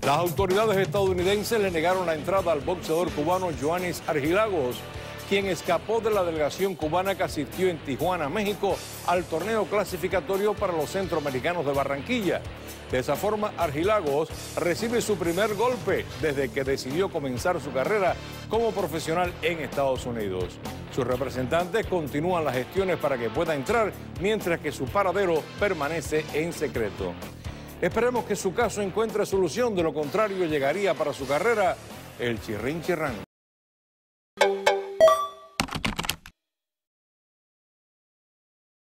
Las autoridades estadounidenses le negaron la entrada al boxeador cubano Yoanis Argilagos, quien escapó de la delegación cubana que asistió en Tijuana, México, al torneo clasificatorio para los Centroamericanos de Barranquilla. De esa forma, Argilagos recibe su primer golpe desde que decidió comenzar su carrera como profesional en Estados Unidos. Sus representantes continúan las gestiones para que pueda entrar, mientras que su paradero permanece en secreto. Esperemos que su caso encuentre solución, de lo contrario llegaría para su carrera el chirrín chirrán.